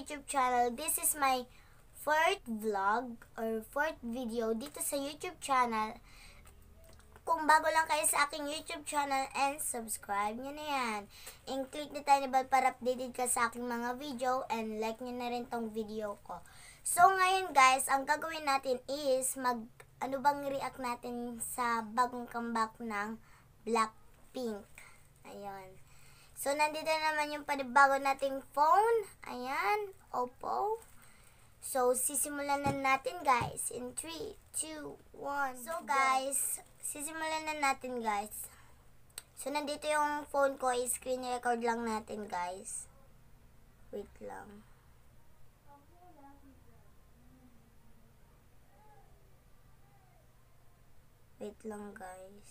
YouTube channel. This is my fourth vlog or fourth video dito sa YouTube channel. Kung bago lang kayo sa aking YouTube channel and subscribe nyo na yan. And click na tayo na bell para updated ka sa aking mga video and like nyo na rin tong video ko. So ngayon guys, ang gagawin natin is react natin sa bagong comeback ng Blackpink. Ayun. So nandito naman yung panibago nating phone. Ayan, Oppo. So sisimulan na natin guys in 3, 2, 1. So guys, sisimulan na natin guys. So nandito yung phone ko, screen record lang natin guys. Wait lang. Wait lang guys.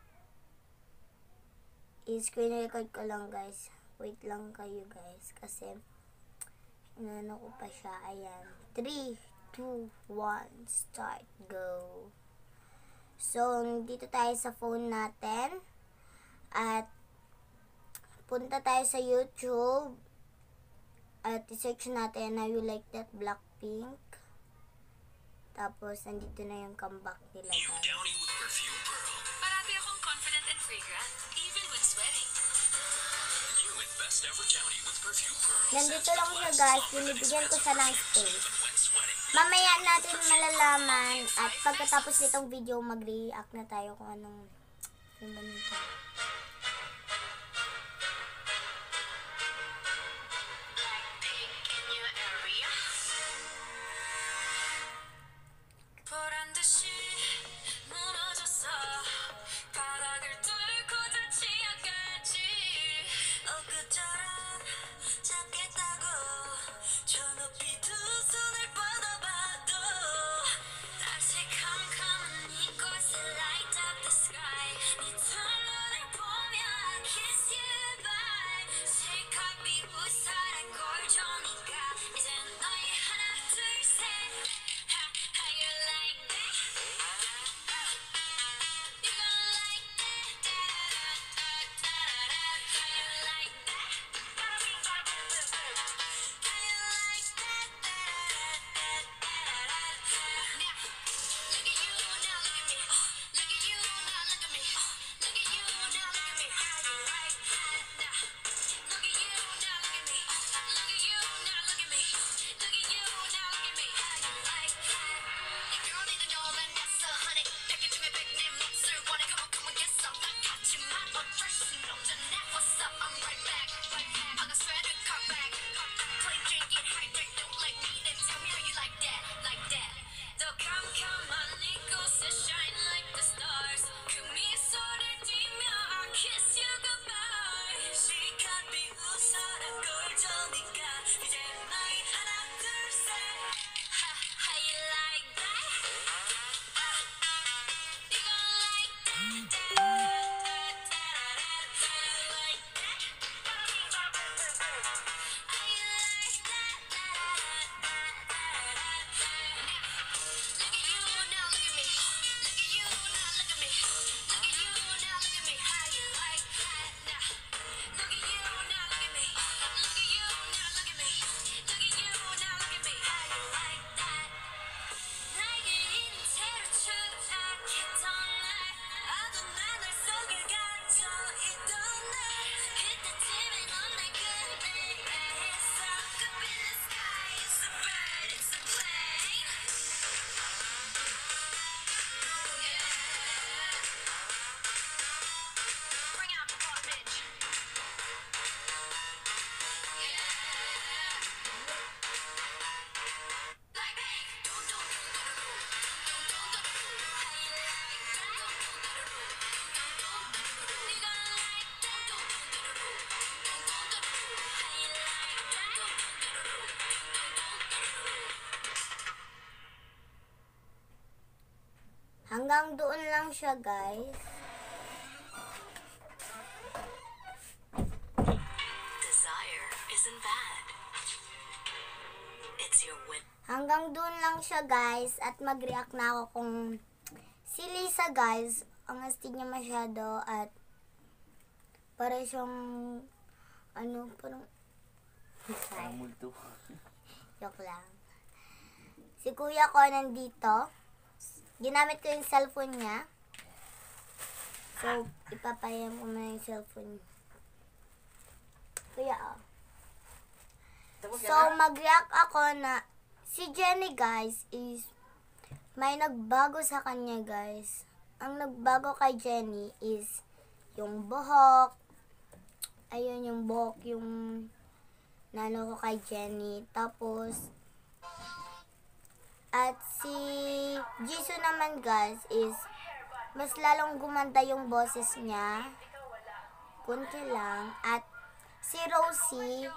I-screen record ko lang guys. Wait lang kayo guys. Kasi inano ko pa siya. Ayan. 3, 2, 1, start, go. So, dito tayo sa phone natin. At punta tayo sa YouTube. At i-search natin How You Like That Blackpink. Tapos, nandito na yung comeback nila guys. Parati akong confident and fragrant, even when sweating. New and best ever Downy with Perfume Pearl. Nandito lang siya guys, binibigyan ko siya ng space. Mamaya natin malalaman at pagkatapos nitong video mag-react na tayo kung anong nito. Hanggang doon lang siya, guys. Desire isn't bad. It's your win. Hanggang doon lang siya, guys. At mag-react na ako kung si Lisa, guys, ang astig niya masyado at para siyang parang Parang multo. Joke lang. Si kuya ko nandito. Ginamit ko yung cellphone niya. So, ipapayam ko na yung cellphone niya. Kuya, oh. So, mag-react ako na si Jenny, guys, is may nagbago sa kanya, guys. Ang nagbago kay Jenny is yung buhok. Ayun, yung buhok, yung nano ko kay Jenny. Tapos, at si Jisoo naman, guys, is mas lalong gumanda yung boses niya. Kunti lang. At si Rosie,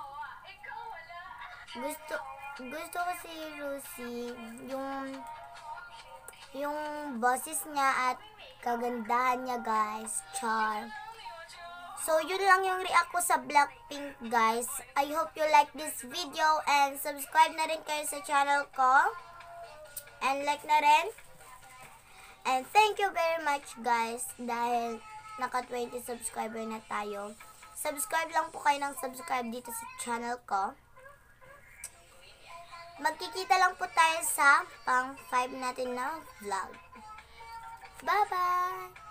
gusto ko si Rosie, yung boses niya at kagandahan niya, guys. Char. So, yun lang yung react ko sa Blackpink, guys. I hope you like this video and subscribe na rin kayo sa channel ko. And like na rin. And thank you very much, guys, dahil naka 20 subscriber na tayo. Subscribe lang po kayo ng subscribe dito sa channel ko. Magkikita lang po tayo sa pang 5 natin na vlog. Bye-bye!